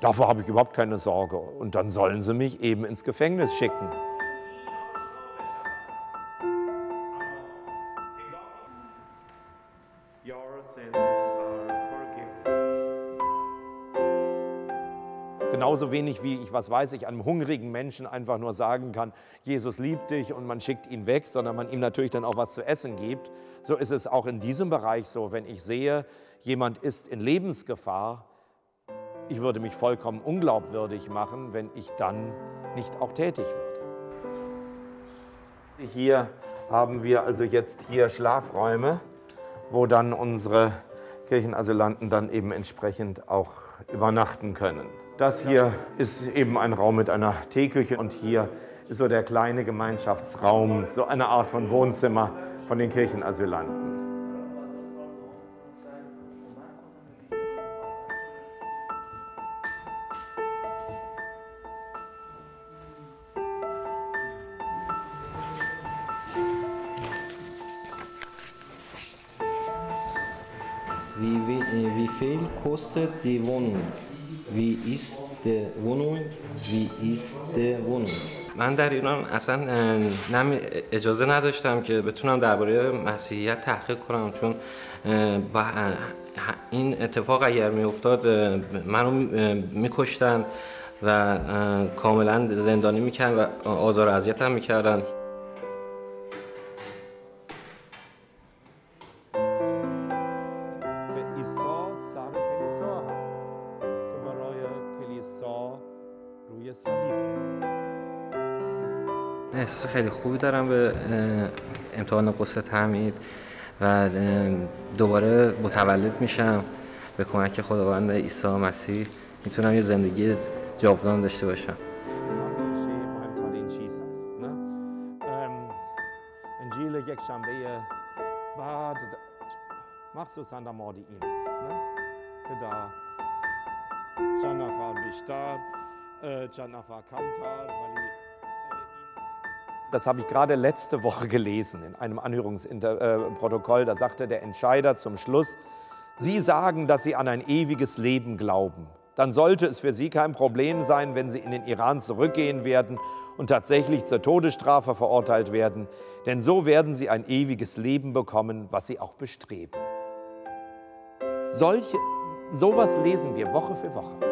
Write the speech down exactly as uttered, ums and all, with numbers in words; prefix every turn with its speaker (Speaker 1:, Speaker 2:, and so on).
Speaker 1: Davor habe ich überhaupt keine Sorge. Und dann sollen sie mich eben ins Gefängnis schicken. Genauso wenig wie ich, was weiß ich, einem hungrigen Menschen einfach nur sagen kann, Jesus liebt dich und man schickt ihn weg, sondern man ihm natürlich dann auch was zu essen gibt. So ist es auch in diesem Bereich so, wenn ich sehe, jemand ist in Lebensgefahr, ich würde mich vollkommen unglaubwürdig machen, wenn ich dann nicht auch tätig würde. Hier haben wir also jetzt hier Schlafräume, wo dann unsere Kirchenasylanten dann eben entsprechend auch übernachten können. Das hier ist eben ein Raum mit einer Teeküche und hier ist so der kleine Gemeinschaftsraum, so eine Art von Wohnzimmer von den Kirchenasylanten.
Speaker 2: Wie, wie, wie viel kostet die Wohnung? Wie ist die Wohnung? Wie ist die Wohnung?
Speaker 3: من در ایران اصلا نه اجازه نداشتم که بتونم درباره مسیحیت تحقیق کنم، چون با این اتفاق اگر میافتاد منو میکشتن و کاملا زندانی میکردن و آزار و اذیتم میکردن. احساس خیلی خوبی دارم به امتحان غسل تعمید و دوباره متولد میشم. به کمک خداوند عیسی مسیح میتونم یه زندگی جاودان داشته باشم.
Speaker 1: انجیل یک شنبه بعد مخصوصا در مورد این است که در چند نفر بیشتر چند نفر کمتر ولی Das habe ich gerade letzte Woche gelesen in einem Anhörungsprotokoll. Da sagte der Entscheider zum Schluss, Sie sagen, dass Sie an ein ewiges Leben glauben. Dann sollte es für Sie kein Problem sein, wenn Sie in den Iran zurückgehen werden und tatsächlich zur Todesstrafe verurteilt werden. Denn so werden Sie ein ewiges Leben bekommen, was Sie auch bestreben. Solche, sowas lesen wir Woche für Woche.